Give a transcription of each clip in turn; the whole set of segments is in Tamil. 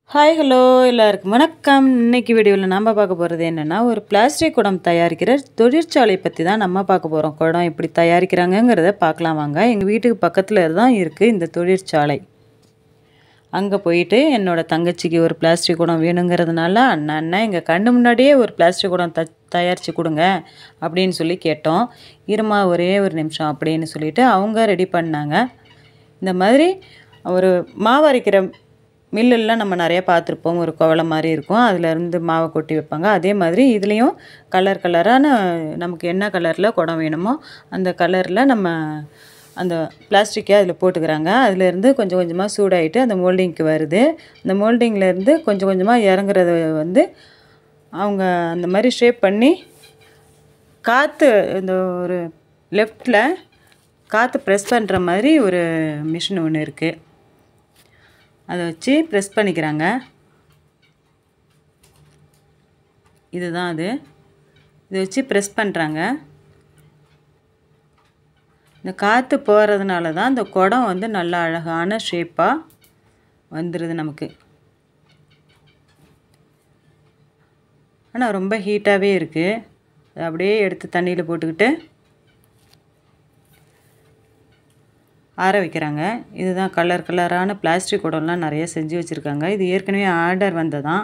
ஹாய் ஹலோ எல்லாருக்கும் வணக்கம். இன்னைக்கு வீடியோவில் நம்ம பார்க்க போகிறது என்னென்னா, ஒரு பிளாஸ்டிக் குடம் தயாரிக்கிற தொழிற்சாலை பற்றி தான் நம்ம பார்க்க போகிறோம். குடம் எப்படி தயாரிக்கிறாங்கங்கிறத பார்க்கலாம் வாங்க. எங்கள் வீட்டுக்கு பக்கத்தில் தான் இருக்குது இந்த தொழிற்சாலை. அங்கே போயிட்டு என்னோடய தங்கச்சிக்கு ஒரு பிளாஸ்டிக் குடம் வேணுங்கிறதுனால அண்ணன் எங்கள் கண்ணு முன்னாடியே ஒரு பிளாஸ்டிக் குடம் தயாரித்து கொடுங்க அப்படின்னு சொல்லி கேட்டோம். இருமா ஒரே ஒரு நிமிஷம் அப்படின்னு சொல்லிவிட்டு அவங்க ரெடி பண்ணாங்க. இந்த மாதிரி ஒரு மாவு அரைக்கிற மில்லெல்லாம் நம்ம நிறையா பார்த்துருப்போம். ஒரு குவளை மாதிரி இருக்கும், அதிலேருந்து மாவை கொட்டி வைப்பாங்க. அதே மாதிரி இதுலேயும் கலர் கலரான நமக்கு என்ன கலரில் குடம் வேணுமோ அந்த கலரில் நம்ம அந்த பிளாஸ்டிக்கை அதில் போட்டுக்கிறாங்க. அதிலேருந்து கொஞ்சம் கொஞ்சமாக சூடாகிட்டு அந்த மோல்டிங்க்கு வருது. அந்த மோல்டிங்லேருந்து கொஞ்சம் கொஞ்சமாக இறங்குறது அவங்க அந்த மாதிரி ஷேப் பண்ணி காற்று இந்த ஒரு லெஃப்டில் காற்று ப்ரெஸ் பண்ணுற மாதிரி ஒரு மிஷின் ஒன்று இருக்குது. அதை வச்சு ப்ரெஸ் பண்ணிக்கிறாங்க. இதுதான் அது. இதை வச்சு ப்ரெஸ் பண்ணுறாங்க. இந்த காற்று போகிறதுனால தான் இந்த குடம் வந்து நல்ல அழகான ஷேப்பாக வந்துடுது நமக்கு. ஆனால் ரொம்ப ஹீட்டாகவே இருக்குது. அதை அப்படியே எடுத்து தண்ணியில் போட்டுக்கிட்டு ஆற வைக்கிறாங்க. இதுதான் கலர் கலரான பிளாஸ்டிக் குடம்லாம் நிறைய செஞ்சு வச்சுருக்காங்க. இது ஏற்கனவே ஆர்டர் வந்ததான்.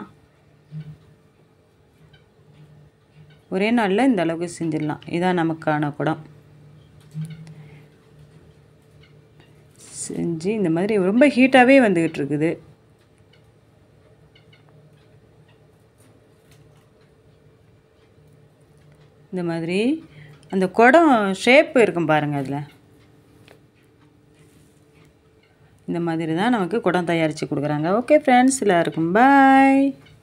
ஒரே நாளில் இந்த அளவுக்கு செஞ்சிடலாம். இதான் நமக்கான குடம். செஞ்சு இந்த மாதிரி ரொம்ப ஹீட்டாகவே வந்துக்கிட்டு இருக்குது. இந்த மாதிரி அந்த குடம் ஷேப்பு இருக்கும் பாருங்கள். அதில் இந்த மாதிரி தான் நமக்கு குடம் தயாரித்து கொடுக்குறாங்க. ஓகே ஃப்ரெண்ட்ஸ், எல்லாருக்கும் பாய்.